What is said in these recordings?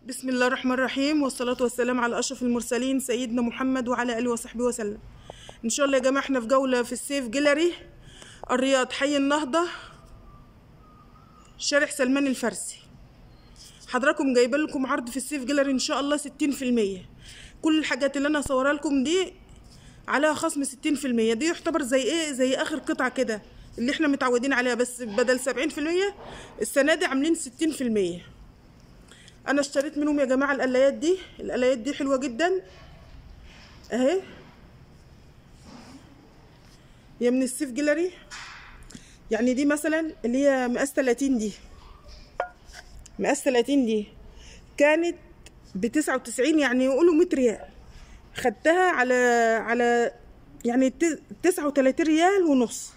بسم الله الرحمن الرحيم، والصلاة والسلام على أشرف المرسلين سيدنا محمد وعلى آله وصحبه وسلم. إن شاء الله يا جماعة احنا في جولة في السيف جيلاري الرياض، حي النهضة، شارع سلمان الفارسي. حضراتكم جايبه لكم عرض في السيف جيلاري إن شاء الله 60%. كل الحاجات اللي أنا هصورها لكم دي عليها خصم 60%. دي يعتبر زي إيه، زي آخر قطعة كده اللي احنا متعودين عليها، بس بدل 70% السنة دي عاملين 60%. انا اشتريت منهم يا جماعه القلايات دي حلوه جدا اهي، هي من السيف جيلاري. يعني دي مثلا اللي هي مقاس 30، مقاس 30 دي كانت ب99، يعني يقولوا 100 ريال. خدتها على يعني 39 ريال ونص،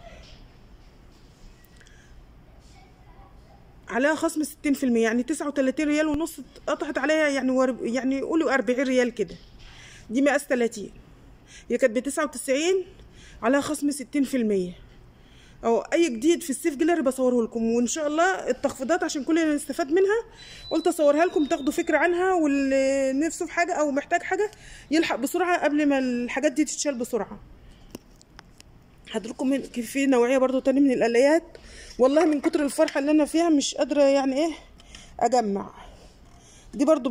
عليها خصم 60%. يعني 39 ريال ونص اتقطعت عليها، يعني يقولوا 40 ريال كده. دي مقاس 30، هي كانت ب99 عليها خصم 60%. او اي جديد في السيف جيلاري بصوره لكم، وان شاء الله التخفيضات عشان كلنا نستفاد منها قلت اصورها لكم تاخدوا فكره عنها، واللي نفسه في حاجه او محتاج حاجه يلحق بسرعه قبل ما الحاجات دي تتشال بسرعه. حضراتكم في نوعيه برضو تاني من القلايات، والله من كتر الفرحه اللي انا فيها مش قادره يعني ايه اجمع. دي برضو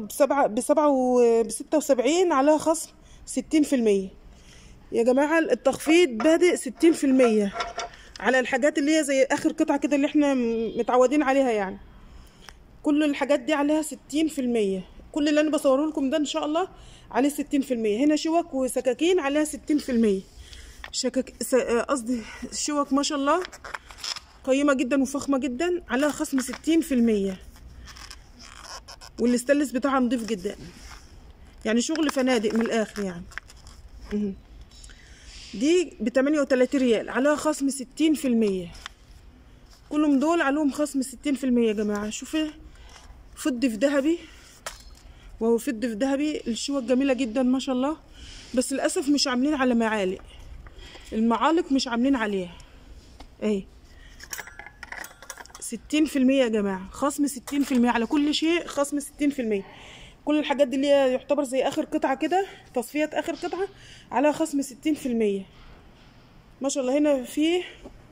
ب76 عليها خصم 60%. يا جماعه التخفيض بادئ 60% على الحاجات اللي هي زي اخر قطعه كده اللي احنا متعودين عليها. يعني كل الحاجات دي عليها 60%. كل اللي انا بصوره لكم ده ان شاء الله عليه 60%. هنا شوك وسكاكين عليها 60%. قصدي شوك ما شاء الله قيمه جدا وفخمه جدا، عليها خصم 60%. والاستانلس بتاعها نضيف جدا، يعني شغل فنادق من الاخر يعني. دي ب38 ريال عليها خصم 60%. كلهم دول عليهم خصم 60% يا جماعه. شوفي فضي في ذهبي، وهو فضي في ذهبي. الشوك جميله جدا ما شاء الله، بس للاسف مش عاملين على معالق، المعالق مش عاملين عليها اهي. 60% يا جماعه، خصم 60% على كل شيء، خصم 60%. كل الحاجات دي اللي هي يعتبر زي اخر قطعه كده، تصفيات اخر قطعه على خصم 60% ما شاء الله. هنا في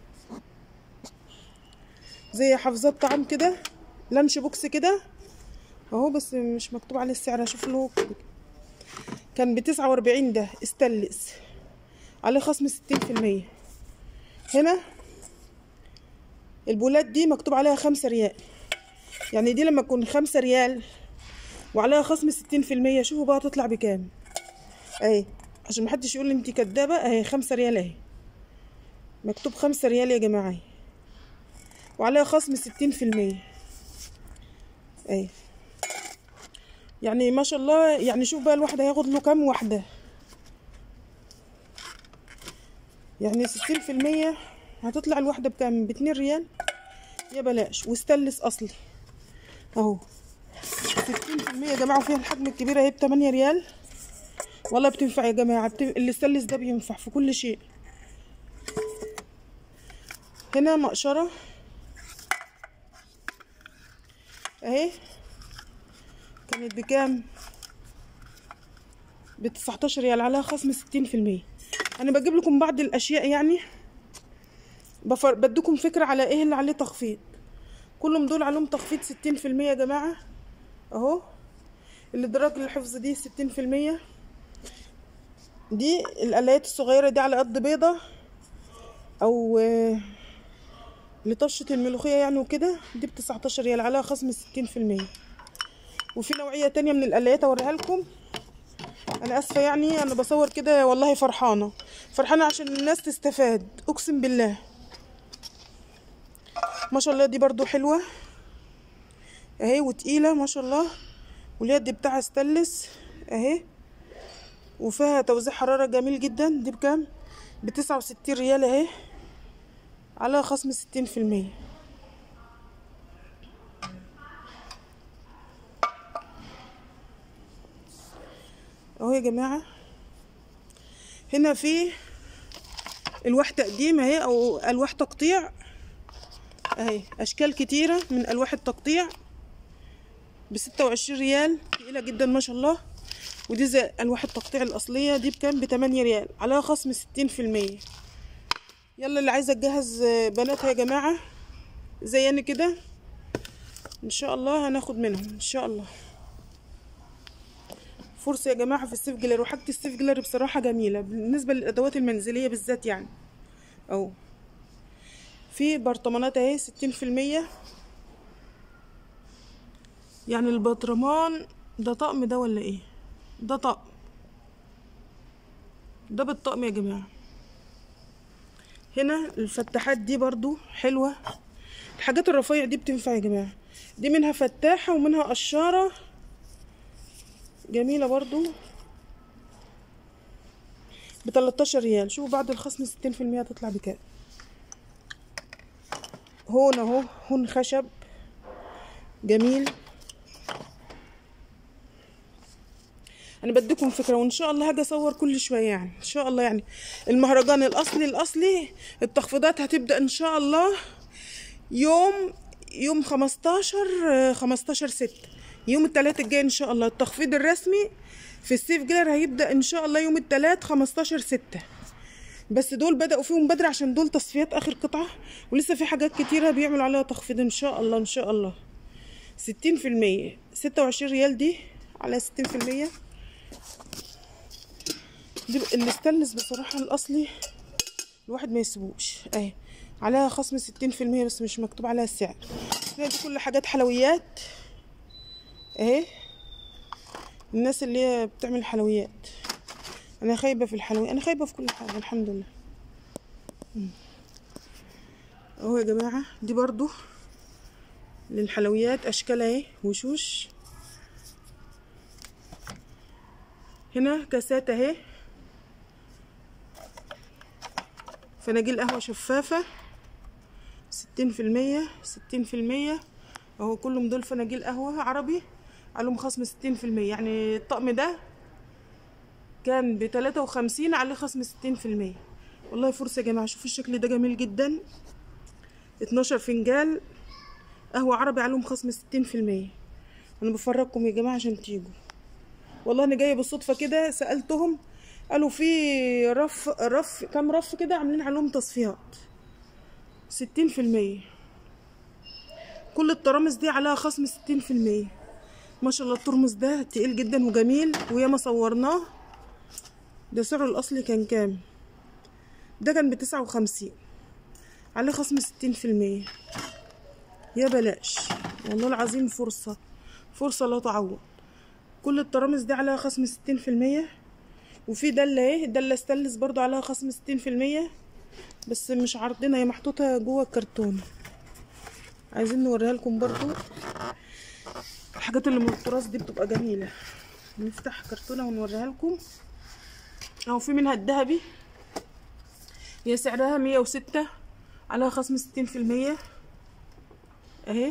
زي حافظات طعام كده، لانش بوكس كده اهو، بس مش مكتوب عليه السعر. هشوف له كان ب49، ده استانلس عليه خصم 60%. هنا البولات دي مكتوب عليها 5 ريال، يعني دي لما تكون 5 ريال وعليها خصم 60%، شوفوا بقى تطلع بكام اهي، عشان محدش يقول لي انتي كدابه. اهي 5 ريال اهي، مكتوب 5 ريال يا جماعه، وعليها خصم 60% اهي. يعني ما شاء الله. يعني شوف بقى الواحده هياخد له كام واحده، يعني 60% هتطلع الواحده بكام؟ ب2 ريال يا بلاش. واستانلس اصلي اهو 60% يا جماعه، وفيها الحجم الكبير اهي ب8 ريال. والله بتنفع يا جماعه، الاستانلس ده بينفع في كل شيء. هنا مقشره اهي، كانت بكام؟ ب19 ريال عليها خصم 60%. انا بجيب لكم بعض الاشياء، يعني بديكم فكره على ايه اللي عليه تخفيض. كلهم دول عليهم تخفيض 60% يا جماعه اهو. الادراج للحفظ دي 60%. دي القلايات الصغيره دي على قد بيضه او لطشه الملوخيه يعني وكده، دي ب19 ريال عليها خصم 60%. وفي نوعيه تانية من القلايات اوريها لكم. انا اسفه يعني انا بصور كده، والله فرحانه عشان الناس تستفاد، اقسم بالله ما شاء الله. دي برضو حلوه اهي وتقيله ما شاء الله، واليد بتاعها استانلس اهي، وفيها توزيع حراره جميل جدا. دي بكام؟ ب69 ريال اهي، على خصم 60% اهو يا جماعه. هنا في الواح تقديم اهي، او الواح تقطيع اهي، اشكال كتيره من الواح التقطيع ب26 ريال، تقيله جدا ما شاء الله. ودي زي الواح التقطيع الاصليه دي بكام؟ ب8 ريال عليها خصم 60%. يلا اللي عايزه تجهز بناتها يا جماعه زينا كده ان شاء الله هناخد منهم ان شاء الله. فرصه يا جماعه في السيف جلر، وحاجه السيف جلر بصراحه جميله بالنسبه للادوات المنزليه بالذات يعني. اهو في برطمانات اهي 60%. يعني البطرمان ده طقم ده ولا ايه؟ ده طقم، ده بالطقم يا جماعه. هنا الفتاحات دي برضو حلوه، الحاجات الرفيع دي بتنفع يا جماعه. دي منها فتاحه ومنها قشاره جميله برضو ب13 ريال. شوفوا بعد الخصم 60% هتطلع بكام. هون اهو، هون خشب جميل. انا بديكم فكره، وان شاء الله هاجي اصور كل شويه يعني ان شاء الله. يعني المهرجان الاصلي التخفيضات هتبدا ان شاء الله يوم 15/6، يوم الثلاث الجاي ان شاء الله. التخفيض الرسمي في السيف جلر هيبدا ان شاء الله يوم الثلاث 15/6. بس دول بدأوا فيهم بدري عشان دول تصفيات اخر قطعه، ولسه في حاجات كتيره بيعملوا عليها تخفيض ان شاء الله. ان شاء الله 60%، 26 ريال دي على 60%. دي الاستانلس بصراحه الاصلي الواحد ما يسيبوش اهي، عليها خصم 60% بس مش مكتوب عليها السعر. دي كل حاجات حلويات اهي، الناس اللي هي بتعمل حلويات. انا خايبه في الحلويات، انا خايبه في كل حاجه الحمد لله. اهو يا جماعه دي برضو للحلويات اشكال اهي، وشوش. هنا كاسات اهي، فناجيل قهوه شفافه 60%. اهو كلهم دول فناجيل قهوه عربي عليهم خصم 60%. يعني الطقم ده كان ب53 عليه خصم 60%. والله فرصه يا جماعه. شوفوا الشكل ده جميل جدا، 12 فنجان قهوه عربي عليهم خصم 60%. انا بفرجكم يا جماعه عشان تيجوا. والله انا جايه بالصدفه كده، سالتهم قالوا في رف كام رف كده عاملين عليهم تصفيات 60%. كل الترامس دي عليها خصم 60%. ما شاء الله الترمس ده تقيل جدا وجميل، وياما صورناه. ده سعره الاصلي كان كام؟ ده كان ب59 عليه خصم 60%. يا بلاش والله العظيم، فرصه لا تعوض. كل الترامس دي عليها خصم 60%. وفي دله اهي، دله استانلس برضو عليها خصم 60%، بس مش عارضينها، هي محطوطه جوه الكرتون. عايزين نوريها لكم برضو. الحاجات اللي من التراث دي بتبقى جميله. نفتح كرتونه ونوريها لكم. اهو في منها الذهبي، هي سعرها 106 عليها خصم 60% اهي.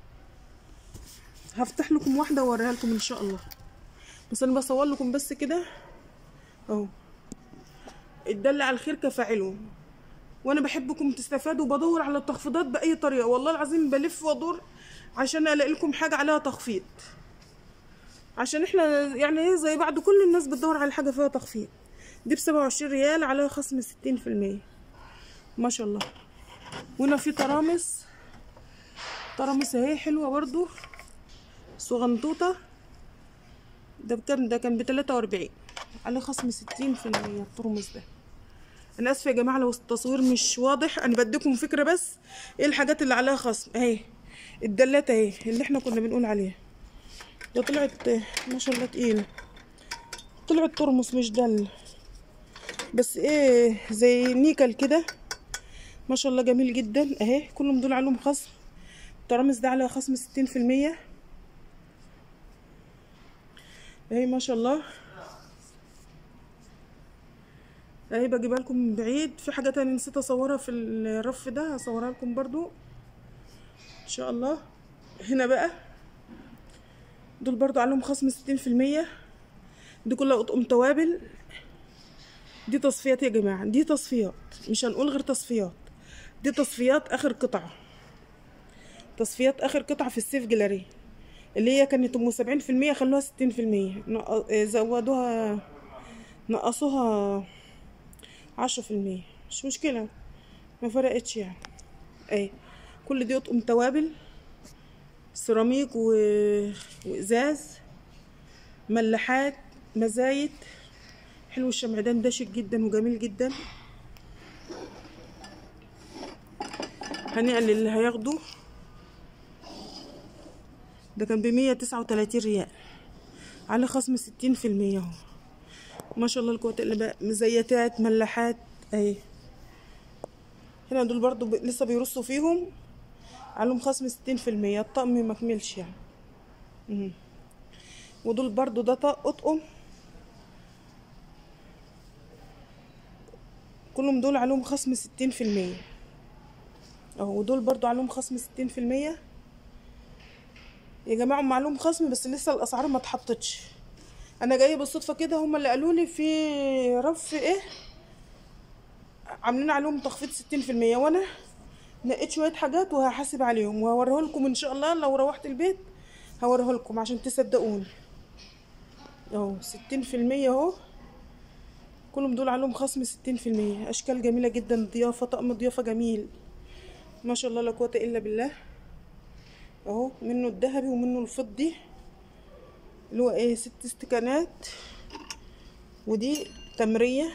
هفتح لكم واحده واوريها لكم ان شاء الله، بس انا بصور لكم بس كده اهو. الدل على الخير كفاعله، وانا بحبكم تستفادوا، وبدور على التخفيضات باي طريقه. والله العظيم بلف وادور عشان الاقي لكم حاجه عليها تخفيض، عشان احنا يعني زي بعض، كل الناس بتدور على حاجه فيها تخفيض. دي ب27 ريال عليها خصم 60%. ما شاء الله. وهنا في ترامس اهي حلوه برضو صغنطوطه. ده بكام؟ ده كان ب43 عليه خصم 60%. الترمس ده انا اسفه يا جماعه لو التصوير مش واضح، انا بديكم فكره بس ايه الحاجات اللي عليها خصم اهي. الدلات اهي اللي احنا كنا بنقول عليها، ده طلعت ما شاء الله تقيله، طلعت ترمس مش دل، بس ايه زي نيكل كده ما شاء الله جميل جدا اهي. كلهم دول عليهم خصم. الترامس ده عليها خصم 60% اهي ما شاء الله اهي. بجيبها لكم من بعيد. في حاجه تانية نسيت اصورها في الرف ده، هصورها لكم برضو ان شاء الله. هنا بقى دول برضو عليهم خصم 60%. دي كلها اطقم توابل. دي تصفيات يا جماعه، دي تصفيات، مش هنقول غير تصفيات. دي تصفيات اخر قطعه، تصفيات اخر قطعه في السيف جلاري. اللي هي كانت ام 70% خلوها 60%، زودوها نقصوها 10%، مش مشكلة، ما فرقتش يعني. اي كل دي اطقم توابل سيراميك وازاز، ملاحات، مزايد. حلو الشمعدان ده شيك جدا وجميل جدا، هنيئا للي هياخده. ده كان ب139 ريال، على خصم 60% اهو. ما شاء الله لا قوة الا بالله. مزيتات، ملاحات اهي. هنا دول برضو لسه بيرصوا فيهم، عليهم خصم 60%. الطقم مكملش يعني. ودول برضو ده اطقم، كلهم دول عليهم خصم 60% اهو. ودول برضو عليهم خصم 60% يا جماعه. هم عليهم خصم بس لسه الاسعار ما اتحطتش. انا جايه بالصدفه كده، هم اللي قالوا لي في رف ايه عاملين عليهم تخفيض 60%، وانا نقيت شويه حاجات وهحاسب عليهم وهوريه لكم ان شاء الله. لو روحت البيت هوريه لكم عشان تصدقوني اهو. 60% اهو، كلهم دول عليهم خصم 60%. اشكال جميله جدا، ضيافه، طقم ضيافه جميل ما شاء الله لا قوه الا بالله اهو. منه الذهبي ومنه الفضي اللي هو ايه 6 استكانات، ودي تمريه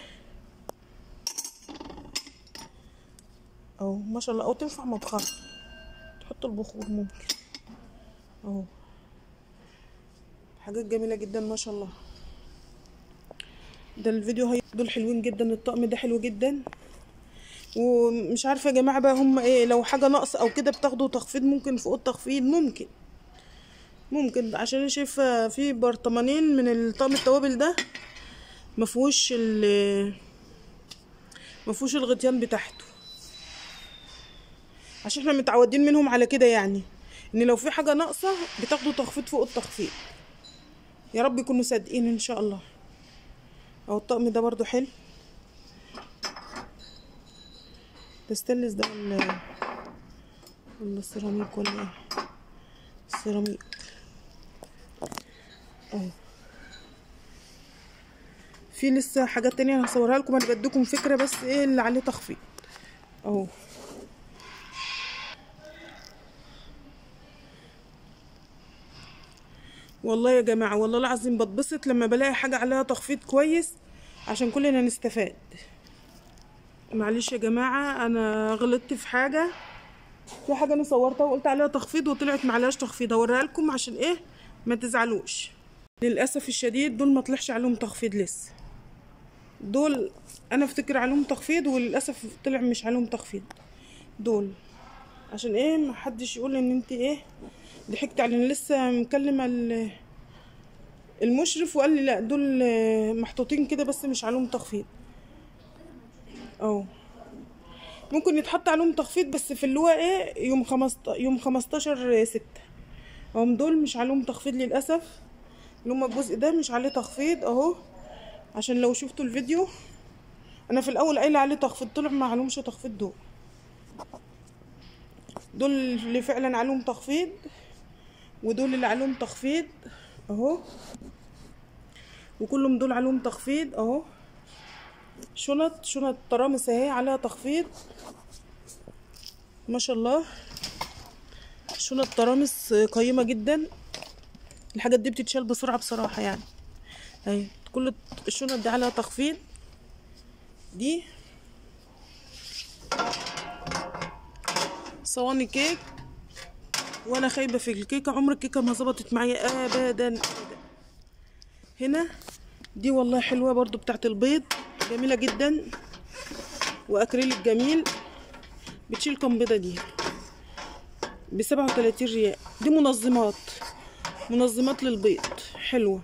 اهو ما شاء الله. او تنفع مبخره، تحط البخور ممكن اهو. حاجات جميله جدا ما شاء الله. ده الفيديو هي دول حلوين جدا. الطقم ده حلو جدا، ومش عارفه يا جماعه بقى هم ايه، لو حاجه ناقص او كده بتاخدوا تخفيض، ممكن فوق التخفيض ممكن عشان انا شايفه في برطمانين من الطقم التوابل ده مفهوش الغطيان بتاعته، عشان احنا متعودين منهم على كده يعني، ان لو في حاجه ناقصه بتاخدوا تخفيض فوق التخفيض. يا رب يكونوا صادقين ان شاء الله. اهو الطقم ده برضو حلو. ده ستانلس ده ولا سيراميك ولا ايه؟ سيراميك اهو. في لسه حاجات تانية هصورها لكم، انا بديكم فكره بس ايه اللي عليه تخفيض اهو. والله يا جماعه والله العظيم بتبسط لما بلاقي حاجه عليها تخفيض كويس عشان كلنا نستفاد. معلش يا جماعه انا غلطت في حاجه انا صورتها وقلت عليها تخفيض وطلعت معلهاش تخفيض، هوريها لكم عشان ايه ما تزعلوش. للاسف الشديد دول ما طلعش عليهم تخفيض لسه. دول انا افتكر عليهم تخفيض وللاسف طلع مش عليهم تخفيض. دول عشان ايه ما حدش يقول ان انت ايه ضحكت علينا. لسه مكلمه المشرف وقال لي لا دول محطوطين كده بس مش عليهم تخفيض اهو. ممكن يتحط عليهم تخفيض بس في اللي هو ايه يوم 15/6 هم دول مش عليهم تخفيض للاسف. اللي هما الجزء ده مش عليه تخفيض اهو. عشان لو شفتوا الفيديو انا في الاول قايله عليه تخفيض، طلع ما عليهمش تخفيض. دول اللي فعلا عليهم تخفيض، ودول اللي عليهم تخفيض اهو. وكلهم دول عليهم تخفيض اهو. شنط ترامس اهي عليها تخفيض ما شاء الله. شنط ترامس قيمه جدا. الحاجات دي بتتشال بسرعه بصراحه يعني اهي. كل الشنط دي عليها تخفيض. دي صواني كيك، وانا خايبه في الكيكه، عمر الكيكه ما ظبطت معايا ابدا. هنا دي والله حلوه برضو بتاعت البيض، جميله جدا واكريليك جميل. بتشيل كام بيضه دي ب37 ريال. دي منظمات للبيض حلوه،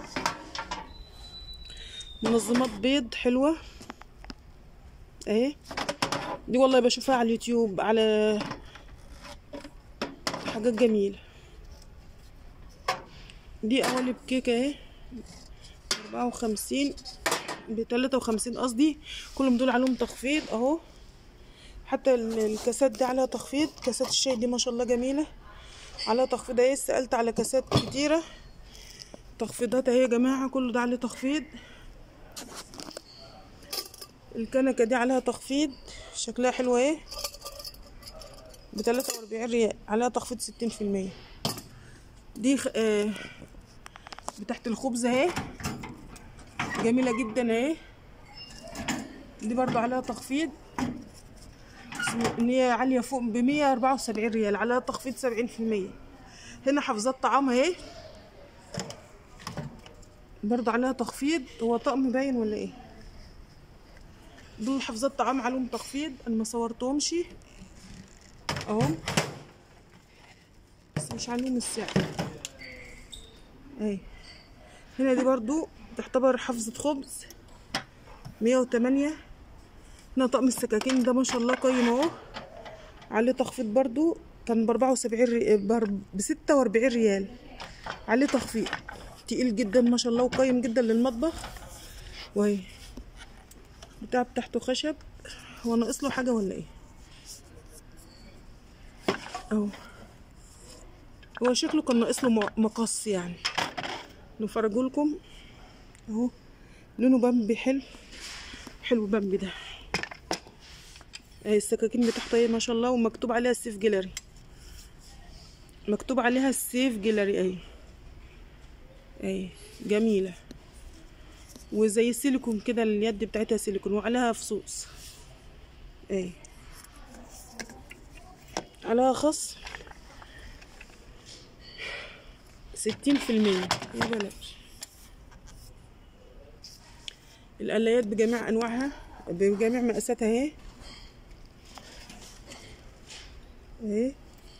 منظمات بيض حلوه اهي. دي والله بشوفها على اليوتيوب على حاجات جميله. دي قوالب كيكه اهي 54 ب53 قصدي. كلهم دول عليهم تخفيض اهو. حتى الكاسات دي عليها تخفيض. كاسات الشاي دي ما شاء الله جميله على تخفيض اهي. سألت على كاسات كتيرة تخفيضات اهي يا جماعة، كله ده عليه تخفيض. الكنكة دي عليها تخفيض، شكلها حلو اهي، ب43 ريال، عليها تخفيض 60%. دي بتاعت الخبز اهي، جميلة جدا اهي. دي برضو عليها تخفيض، ان هي عالية فوق ب174 ريال، عليها تخفيض 70%. هنا حافظات طعام اهي، برضو عليها تخفيض. هو طقم باين ولا ايه؟ دول حافظات طعام عليهم تخفيض، انا ما صورتهمش اهو، بس مش عليهم السعر اهي. هنا دي برضو تعتبر حافظة خبز 108. هنا طقم السكاكين ده ما شاء الله قيم اهو، عليه تخفيض برضو، كان ب46 ريال، عليه تخفيض. تقيل جدا ما شاء الله وقيم جدا للمطبخ. وهي بتاعته خشب. هو ناقص له حاجه ولا ايه؟ اهو، هو شكله كان ناقص له مقص يعني. نفرجه لكم اهو، لونه بامبي حلو، حلو بامبي ده اهي. السكاكين بتاعته اهي ما شاء الله، ومكتوب عليها السيف جيلاري، مكتوب عليها السيف جيلاري اهي اهي، جميله. وزي السيليكون كده، اليد بتاعتها سيليكون وعليها فصوص اهي، عليها خصم 60%. يا بلاش. القلايات بجميع انواعها، بجميع مقاساتها اهي اهي.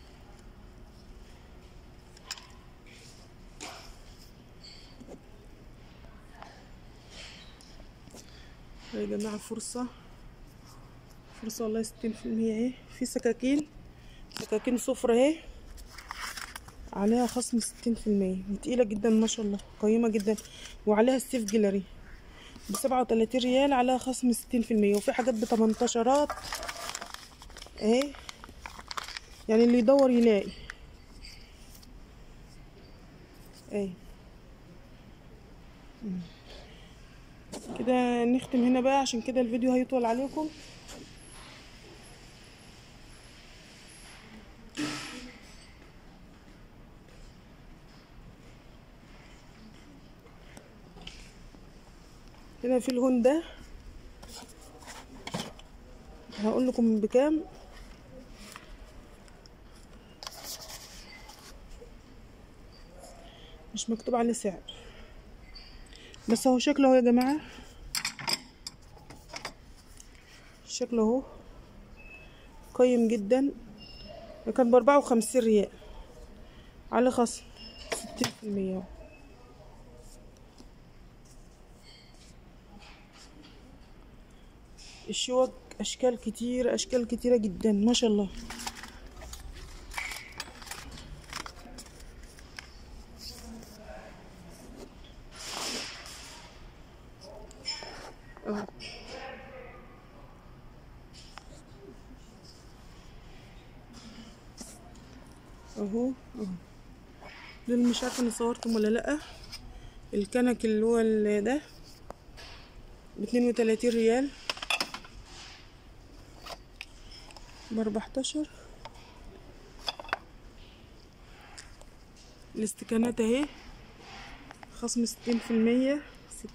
يا جماعه فرصه والله 60% اهي. في سكاكين سفرة اهي، عليها خصم 60%، تقيلة جدا ما شاء الله، قيمة جدا. وعليها السيف جيلاري ب37 ريال، عليها خصم 60%. وفي حاجات ب18 اهي، يعني اللي يدور يلاقي اهي. كده نختم هنا بقى، عشان كده الفيديو هيطول عليكم. هنا في الهون ده هقول لكم بكام. مش مكتوب عليه سعر، بس هو شكله اهو يا جماعه، شكله اهو قيم جدا. كان ب54 ريال، على خصم 60%. الشوك اشكال كتيره جدا ما شاء الله. اهو اهو دول مش عارفه انا صورتهم ولا لا. الكنك اللي هو ده ب32 ريال، ب14. الاستكانات اهي، خصم 60%.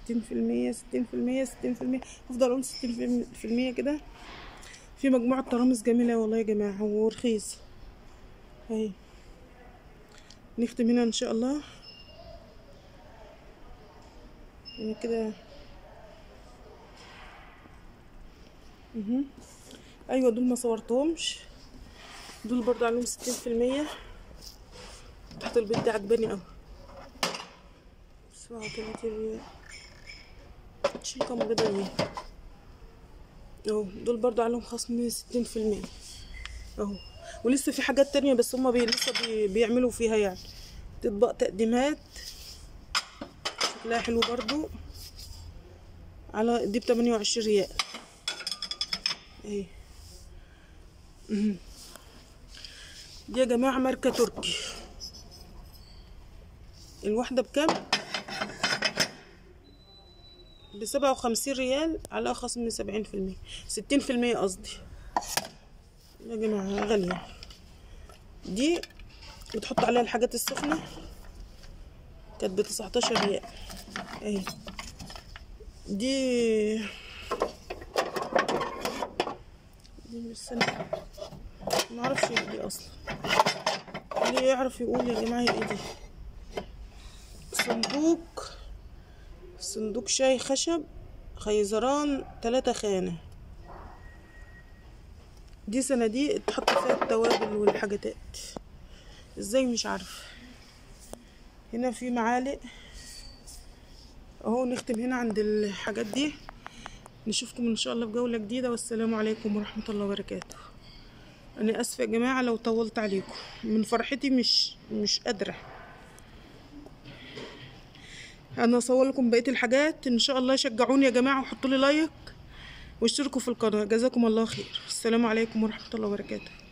افضل اقول 60% كده. في مجموعة ترامس جميلة والله يا جماعة، ورخيص اهي. نختم هنا ان شاء الله كده. ايوه دول ما صورتهمش، دول برضو عليهم 60%. تحت البيت دي عجباني اوي، 37 ريال. شيل كام بيضة دي اهو. دول برضو عليهم خصم 60% اهو. ولسه في حاجات تانية، بس هما لسه بيعملوا فيها يعني اطباق تقديمات، شكلها حلو برضو. على دي ب28 ريال اهي. دي يا جماعة ماركة تركي. الواحدة بكام؟ ب57 ريال على خصم 70%، 60% قصدي يا جماعة، غالية. دي بتحط عليها الحاجات السخنة، كانت ب19 ريال اهي. دي بس انا معرفش ايه دي اصلا، اللي يعرف يقول يا جماعة ايه دي. صندوق شاي خشب خيزران 3 خانة. دي صناديق تحط فيها التوابل والحاجات، ازاي مش عارفه. هنا في معالق اهو. نختم هنا عند الحاجات دي. نشوفكم ان شاء الله في جولة جديدة، والسلام عليكم ورحمة الله وبركاته. انا اسفة يا جماعة لو طولت عليكم، من فرحتي مش قادرة. انا اصور لكم بقية الحاجات ان شاء الله. شجعوني يا جماعة وحطوا لي لايك واشتركوا في القناة. جزاكم الله خير. السلام عليكم ورحمة الله وبركاته.